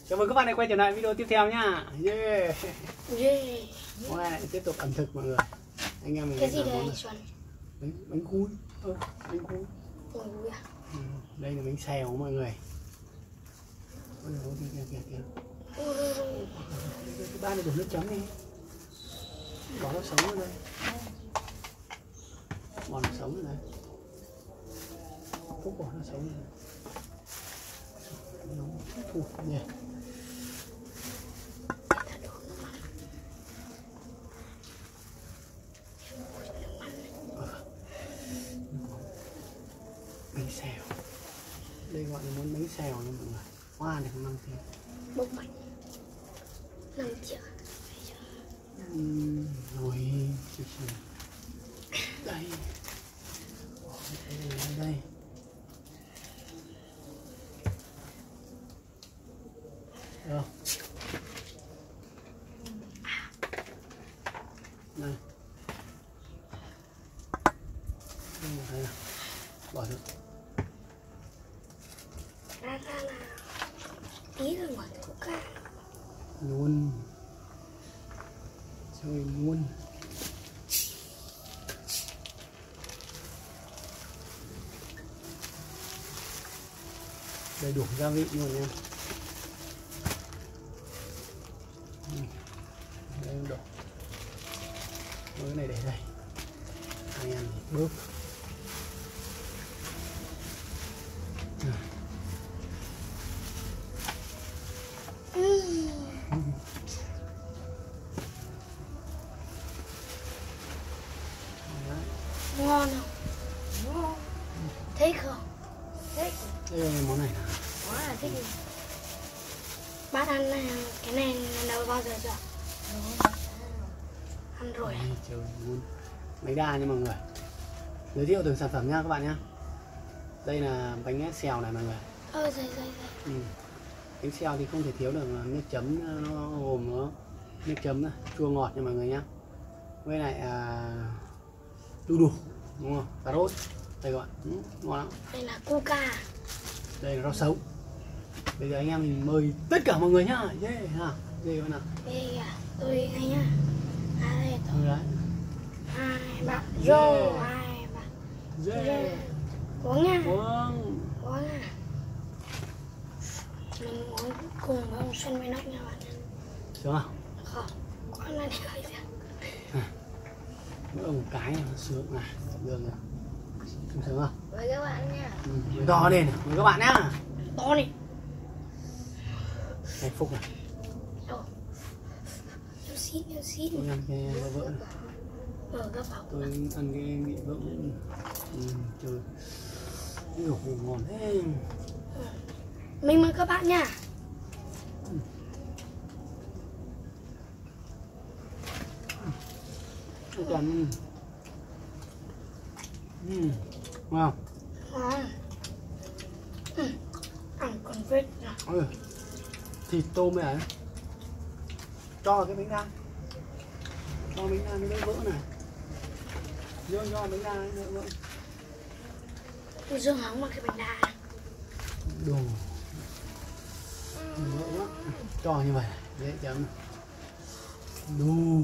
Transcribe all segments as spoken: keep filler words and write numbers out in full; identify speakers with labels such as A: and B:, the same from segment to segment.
A: Chào mừng các bạn đã quay trở lại video tiếp theo nhá. Yeah.
B: Yeah.
A: Hôm nay lại tiếp tục ẩm thực mọi người. Anh em mình
B: Cái gì
A: làm
B: đây
A: món
B: anh Xuân?
A: bánh bánh cuốn. Ơ, bánh cuốn.
B: Ui à.
A: Ừ, đây là bánh xèo mọi người. Ôi giời, kìa kìa kìa. Cái ba này đổ nước chấm đi. Bỏ nó sống vào đây. Bỏ nó sống vào đây. Phúc bỏ nó sống vào đây. Nó thuộc nhỉ. Bánh xèo. Đây gọi là món bánh xèo nha mọi người. Hoa này không mang tiền.
B: Bốc bánh năm triệu.
A: Uhm, rồi đây. Đây đây. Được. Đây. Đây này. Bỏ được.
B: Ra ra nào. Tí là ngoài thuốc ca.
A: Luôn. Chơi luôn. Đầy đủ gia vị luôn nha. Đây đổ. Cái này để đây. Anh em bớt.
B: Ngon không? Ngon. Thích không? Thích.
A: Đây là món này nè.
B: Quá là thích. Bác ăn này, cái này đâu bao giờ chưa? Ăn rồi.
A: Đây, trời luôn. Bánh đa nha mọi người. Giới thiệu từng sản phẩm nha các bạn nhé. Đây là bánh xèo này mọi người.
B: Ơ dày dày dày.
A: Ừ. Bánh xèo thì không thể thiếu được nước chấm, nó gồm nó nước chấm này, chua ngọt nha mọi người nhé. Với lại à, đu đủ đúng không? Cà rốt đây các bạn, ừ, ngon lắm.
B: Đây là coca.
A: Đây là rau sống. Bây giờ anh em mình mời tất cả mọi người nhá. Yeah, ha. Đây các bạn nào.
B: Đây à, tôi anh nhá. À đây tôi.
A: Ừ, đấy.
B: Hai bạn vô, hai bạn.
A: Yeah.
B: Uống nha.
A: Uống.
B: Uống à. Mình uống cùng với ông Xuân với Nóc nha bạn.
A: Sướng không?
B: Không, con này hơi rẻ.
A: Mỗi một cái nó sướng này, được rồi. Không sướng không?
B: Với các bạn nha.
A: Ừ, to lên này, với các bạn nhá.
B: To đi.
A: Đây Phúc này.
B: Đâu? Em xin, em xin.
A: Tôi ăn cái vỡ vỡ này.
B: Mở các bảo.
A: Tôi ăn cái bị vỡ. Ừ, trời. Cái đồ ngon thế.
B: Mình mời các bạn nha.
A: Cái toàn. Ừ. Ngon không?
B: Ngon. Ừ. Ăn còn vết nè.
A: Ừ. Thịt tôm này. Cho vào cái bánh đa. Cho bánh đa cái đỡ vỡ này. Dương cho bánh đa đỡ vỡ.
B: Dương hóng vào cái bánh đa.
A: Đồ. Vỡ quá. Cho như vậy dễ chấm. Đù.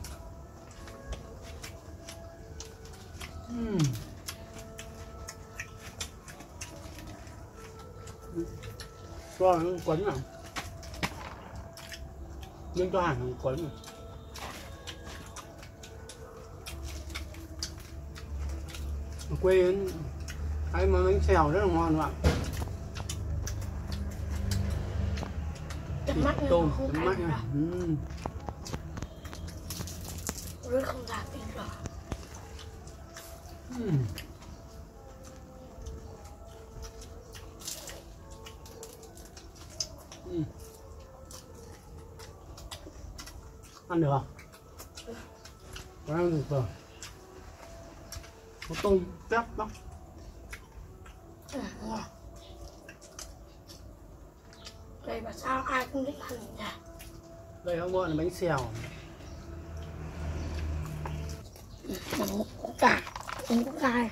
A: Uhm. Cho nó quấn nào. Nhưng cho hàng nó quấn này. Ở quê ăn mà bánh xèo rất là ngon các bạn.
B: Chấm mắt nhưng
A: tôm,
B: mà không
A: chấm mắt
B: cay
A: nha. Ừ.
B: Rất không giả tính rồi.
A: Ừ. Ừ. Ăn được không? Có ăn được rồi. Có tôm tép đó.
B: Ừ, ngon. Đây mà sao ai cũng thích ăn nhỉ?
A: Đây không gọi là bánh xèo.
B: Bánh cà, bánh cà.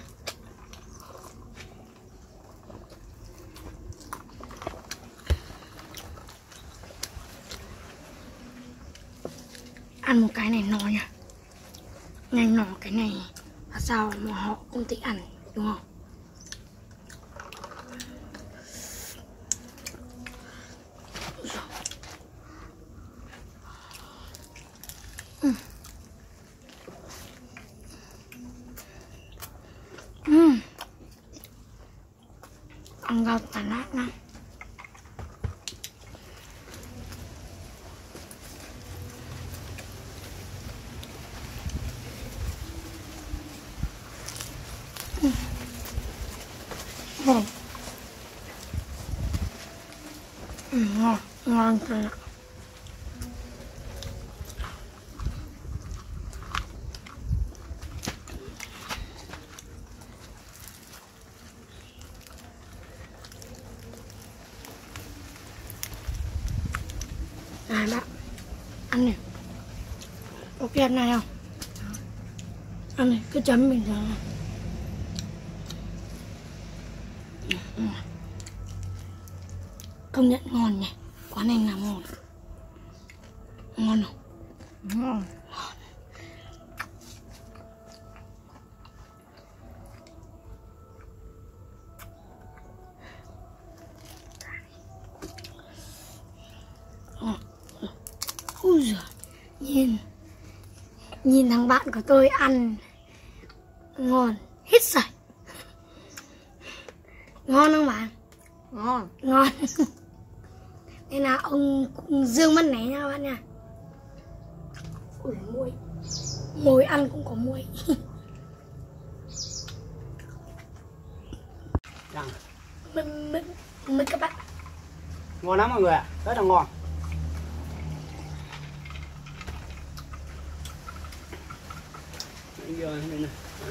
B: ăn một cái này no nha. Nhanh nỏ cái này là sao mà họ không thích ăn, đúng không? Uhm. Uhm. Ăn rau tàn ác lắm. Ngon. Ừ, ngon, ngon thật. Này bạn, ăn này. Ok ăn này không? Ăn này, cứ chấm bình thường này. Công nhận ngon nhỉ, quán này làm ngon. Ngon không? Ngon. Ngon. Ui giời, nhìn nhìn thằng bạn của tôi ăn ngon hết sảy. Ngon không bạn? Ngon. Ngon. Nên là ông cũng dương mắt né nha các bạn nha. Ui muối. Muối ăn cũng có muối.
A: Đằng.
B: Mình, mình, mình các bạn.
A: Ngon lắm mọi người ạ, rất là ngon. Bây giờ này này.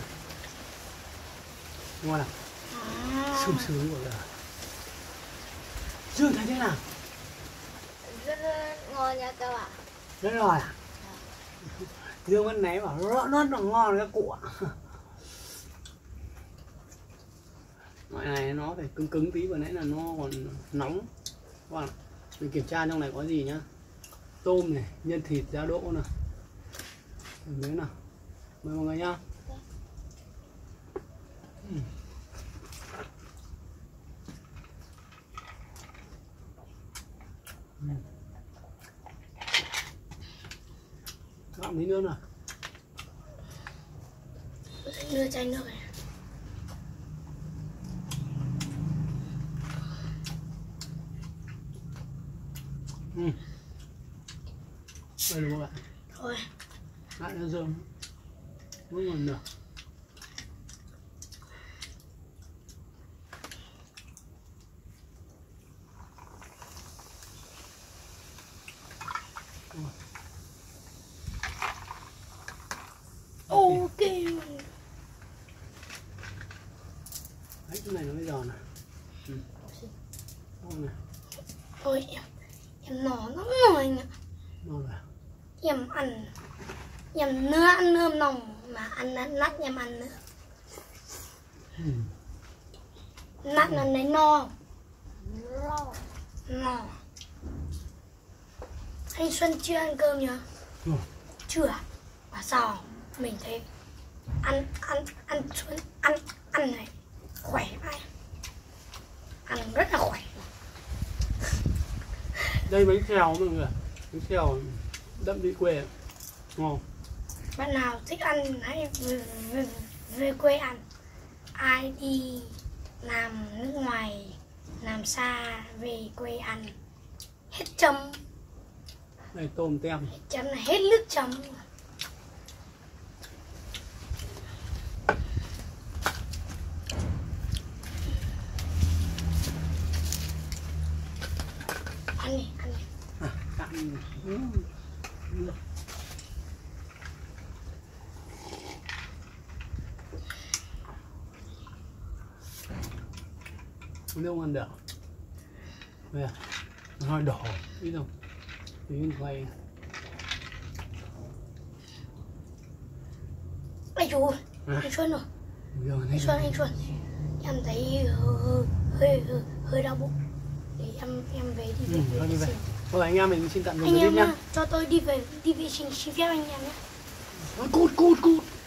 A: Ngon à?
B: À.
A: Sung sướng rồi là. Dương thấy thế nào?
B: Rất, rất ngon nha các bạn.
A: Rất rồi à? Dương vẫn nấy bảo rất, rất là ngon các cụ ạ. Loại này nó phải cứng cứng tí, vừa nãy là nó còn nóng. Vâng. Mình kiểm tra trong này có gì nhá. Tôm này, nhân thịt, giá đỗ này. Thử nào. Mời mọi người nhá. Uhm. Uhm. Các bạn thấy nước nào?
B: Đưa chai nước này.
A: Ừ. Đây đúng không bạn?
B: Thôi.
A: Lại nó rơm. Vẫn còn được.
B: Ok.
A: Đấy, cái này nó mới giòn này. Ừ. Ngon này.
B: Ôi em, em nó lắm rồi anh ạ.
A: Ngon rồi.
B: Em ăn, em nữa ăn nơm nồng mà ăn nát nát em ăn nữa.
A: Ừ.
B: Nát là lấy no. No. No. Anh Xuân chưa ăn cơm nhá?
A: Ừ.
B: Chưa à? Và sao mình thấy ăn ăn ăn Xuân ăn ăn này khỏe vậy. Ăn rất là khỏe.
A: Đây bánh xèo mọi người. Bánh xèo đậm vị quê. Ngon.
B: Bạn nào thích ăn hãy về, về, về quê ăn. Ai đi làm nước ngoài, làm xa về quê ăn hết chấm.
A: Đây tôm tem.
B: Hết chấm là hết nước chấm. Ăn đi, ăn đi.
A: À, cạn. Ừ. Ừ. Không ăn được. Đây à? Nó hơi đỏ, biết không? Tí quay.
B: Ây dồi,
A: À.
B: anh Xuân rồi.
A: Giờ
B: Anh Xuân, anh Xuân. Em thấy hơi, hơi, hơi, hơi đau bụng. Để em em về đi.
A: Ừ,
B: về,
A: đi về.
B: về.
A: Thôi anh em mình xin tạm dừng
B: Anh
A: clip
B: em
A: nhá.
B: ơi, cho tôi đi về đi vệ sinh xin phép anh em nhé.
A: Cút cút cút.